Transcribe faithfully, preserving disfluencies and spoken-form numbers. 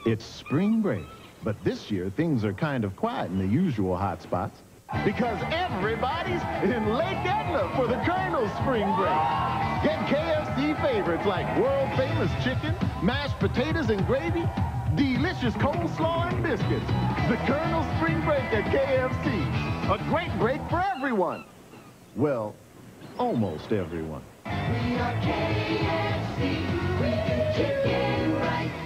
It's spring break, but this year things are kind of quiet in the usual hot spots because everybody's in Lake Edna for the Colonel's spring break. Get K F C favorites like world-famous chicken, mashed potatoes and gravy, delicious coleslaw and biscuits. The Colonel's spring break at K F C. A great break for everyone. Well, almost everyone. We are K F C. We do chicken right.